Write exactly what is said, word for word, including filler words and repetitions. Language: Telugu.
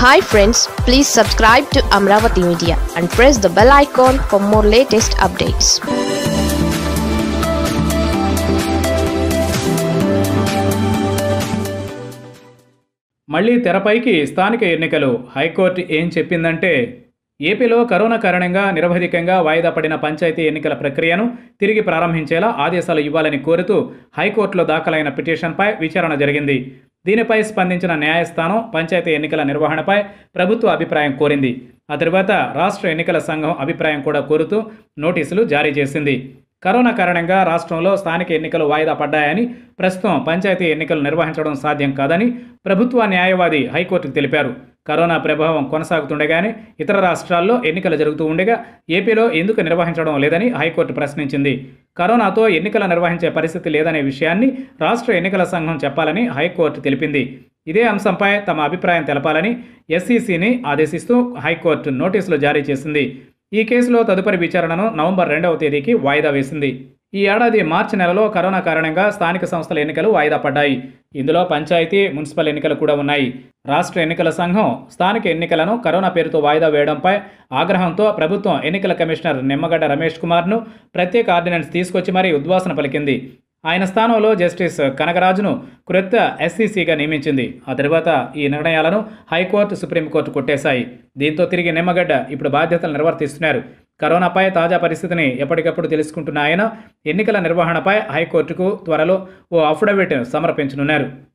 Hi friends, please subscribe to Amaravathi Media and press the bell icon for more latest updates. మళ్ళీ తెరపైకి స్థానిక ఎన్నికలు. హైకోర్టు ఏం చెప్పిందంటే, ఏపీలో కరోనా కారణంగా నిరవధికంగా వాయిదా పడిన పంచాయతీ ఎన్నికల ప్రక్రియను తిరిగి ప్రారంభించేలా ఆదేశాలు ఇవ్వాలని కోరుతూ హైకోర్టులో దాఖలైన పిటిషన్పై విచారణ జరిగింది. దీనిపై స్పందించిన న్యాయస్థానం పంచాయతీ ఎన్నికల నిర్వహణపై ప్రభుత్వ అభిప్రాయం కోరింది. ఆ తర్వాత రాష్ట్ర ఎన్నికల సంఘం అభిప్రాయం కూడా కోరుతూ నోటీసులు జారీ చేసింది. కరోనా కారణంగా రాష్ట్రంలో స్థానిక ఎన్నికలు వాయిదా పడ్డాయని, ప్రస్తుతం పంచాయతీ ఎన్నికలు నిర్వహించడం సాధ్యం కాదని ప్రభుత్వ న్యాయవాది హైకోర్టుకు తెలిపారు. కరోనా ప్రభావం కొనసాగుతుండగానే ఇతర రాష్ట్రాల్లో ఎన్నికలు జరుగుతూ ఉండగా ఏపీలో ఎందుకు నిర్వహించడం లేదని హైకోర్టు ప్రశ్నించింది. కరోనాతో ఎన్నికలు నిర్వహించే పరిస్థితి లేదనే విషయాన్ని రాష్ట్ర ఎన్నికల సంఘం చెప్పాలని హైకోర్టు తెలిపింది. ఇదే అంశంపై తమ అభిప్రాయం తెలపాలని ఎస్ఈసిని ఆదేశిస్తూ హైకోర్టు నోటీసులు జారీ చేసింది. ఈ కేసులో తదుపరి విచారణను నవంబర్ రెండవ తేదీకి వాయిదా వేసింది. ఈ ఏడాది మార్చి నెలలో కరోనా కారణంగా స్థానిక సంస్థల ఎన్నికలు వాయిదా పడ్డాయి. ఇందులో పంచాయతీ, మున్సిపల్ ఎన్నికలు కూడా ఉన్నాయి. రాష్ట్ర ఎన్నికల సంఘం స్థానిక ఎన్నికలను కరోనా పేరుతో వాయిదా వేయడంపై ఆగ్రహంతో ప్రభుత్వం ఎన్నికల కమిషనర్ నిమ్మగడ్డ రమేష్ కుమార్ను ప్రత్యేక ఆర్డినెన్స్ తీసుకొచ్చి మరీ ఉద్వాసన పలికింది. ఆయన స్థానంలో జస్టిస్ కనకరాజును క్రొత్త ఎస్సీసీగా నియమించింది. ఆ తర్వాత ఈ నిర్ణయాలను హైకోర్టు, సుప్రీంకోర్టు కొట్టేశాయి. దీంతో తిరిగి నిమ్మగడ్డ ఇప్పుడు బాధ్యతలు నిర్వర్తిస్తున్నారు. కరోనాపై తాజా పరిస్థితిని ఎప్పటికప్పుడు తెలుసుకుంటున్న ఆయన ఎన్నికల నిర్వహణపై హైకోర్టుకు త్వరలో ఓ అఫిడవిట్ సమర్పించనున్నారు.